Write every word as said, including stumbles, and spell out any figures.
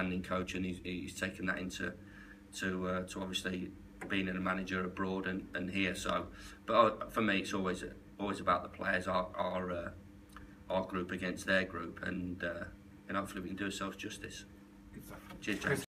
outstanding coach, and he's, he's taken that into to uh, to obviously being a manager abroad and, and here. So, but uh, for me, it's always always about the players, our our, uh, our group against their group, and uh, and hopefully we can do ourselves justice. Exactly. Cheers, James.